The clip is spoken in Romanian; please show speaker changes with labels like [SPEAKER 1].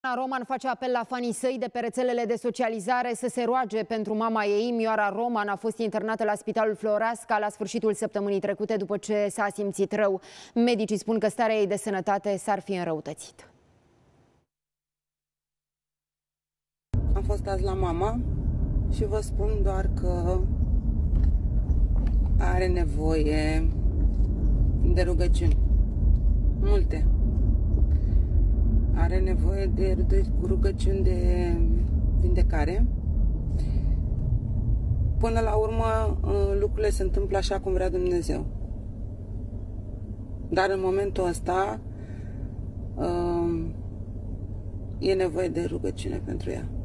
[SPEAKER 1] Roman face apel la fanii săi de pe rețelele de socializare să se roage pentru mama ei. Mioara Roman a fost internată la Spitalul Floreasca la sfârșitul săptămânii trecute după ce s-a simțit rău. Medicii spun că starea ei de sănătate s-ar fi înrăutățit.
[SPEAKER 2] Am fost azi la mama și vă spun doar că are nevoie de rugăciuni. Multe. Are nevoie de rugăciuni de vindecare. Până la urmă, lucrurile se întâmplă așa cum vrea Dumnezeu. Dar în momentul ăsta e nevoie de rugăciune pentru ea.